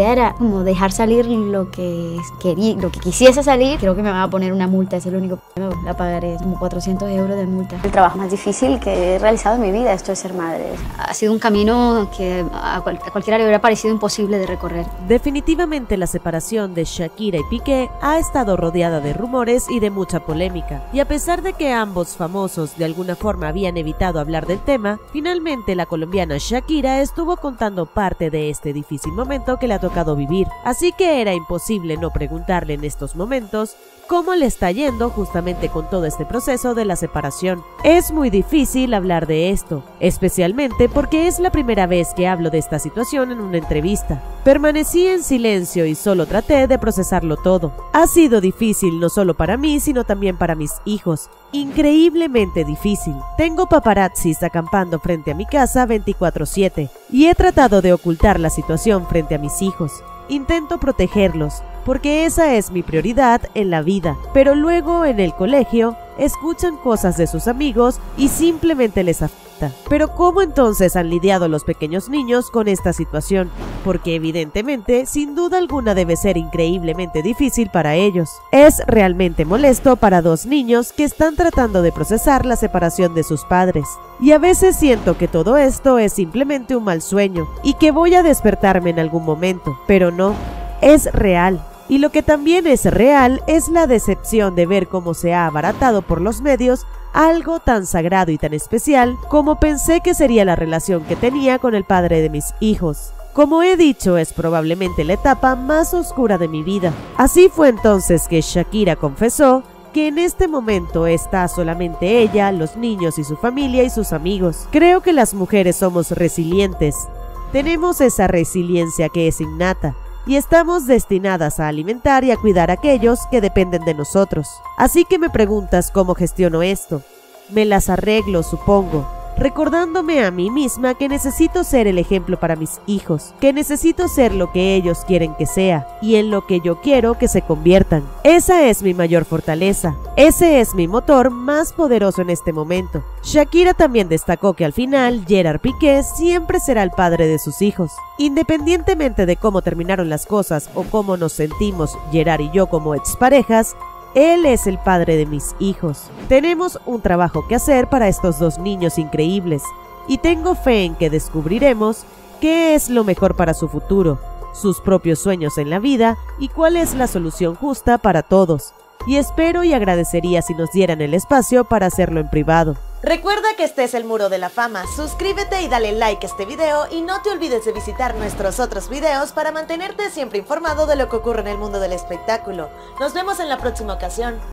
idea era como dejar salir lo que quisiese salir. Creo que me van a poner una multa, es el único problema. La pagaré como 400 euros de multa. El trabajo más difícil que he realizado en mi vida, esto de ser madre. Ha sido un camino que a cualquiera le hubiera parecido imposible de recorrer. Definitivamente la separación de Shakira y Piqué ha estado rodeada de rumores y de mucha polémica. Y a pesar de que ambos famosos de alguna forma habían evitado hablar del tema, finalmente la colombiana Shakira estuvo contando parte de este difícil momento que le ha tocado vivir. Así que era imposible no preguntarle en estos momentos cómo le está yendo justamente con todo este proceso de la separación. Es muy difícil hablar de esto, especialmente porque es la primera vez que hablo de esta situación en una entrevista. Permanecí en silencio y solo traté de procesarlo todo. Ha sido difícil no solo para mí, sino también para mis hijos. Increíblemente difícil. Tengo paparazzis acampando frente a mi casa 24/7 y he tratado de ocultar la situación frente a mis hijos. Intento protegerlos, porque esa es mi prioridad en la vida, pero luego en el colegio escuchan cosas de sus amigos y simplemente les afecta. Pero ¿cómo entonces han lidiado los pequeños niños con esta situación? Porque evidentemente, sin duda alguna debe ser increíblemente difícil para ellos. Es realmente molesto para dos niños que están tratando de procesar la separación de sus padres. Y a veces siento que todo esto es simplemente un mal sueño y que voy a despertarme en algún momento, pero no, es real. Y lo que también es real es la decepción de ver cómo se ha abaratado por los medios algo tan sagrado y tan especial como pensé que sería la relación que tenía con el padre de mis hijos. Como he dicho, es probablemente la etapa más oscura de mi vida. Así fue entonces que Shakira confesó que en este momento está solamente ella, los niños y su familia y sus amigos. Creo que las mujeres somos resilientes. Tenemos esa resiliencia que es innata y estamos destinadas a alimentar y a cuidar a aquellos que dependen de nosotros. Así que me preguntas cómo gestiono esto. Me las arreglo, supongo, recordándome a mí misma que necesito ser el ejemplo para mis hijos, que necesito ser lo que ellos quieren que sea y en lo que yo quiero que se conviertan. Esa es mi mayor fortaleza, ese es mi motor más poderoso en este momento. Shakira también destacó que al final Gerard Piqué siempre será el padre de sus hijos. Independientemente de cómo terminaron las cosas o cómo nos sentimos Gerard y yo como exparejas, él es el padre de mis hijos. Tenemos un trabajo que hacer para estos dos niños increíbles y tengo fe en que descubriremos qué es lo mejor para su futuro, sus propios sueños en la vida y cuál es la solución justa para todos. Y espero y agradecería si nos dieran el espacio para hacerlo en privado. Recuerda que este es el Muro de la Fama, suscríbete y dale like a este video y no te olvides de visitar nuestros otros videos para mantenerte siempre informado de lo que ocurre en el mundo del espectáculo. Nos vemos en la próxima ocasión.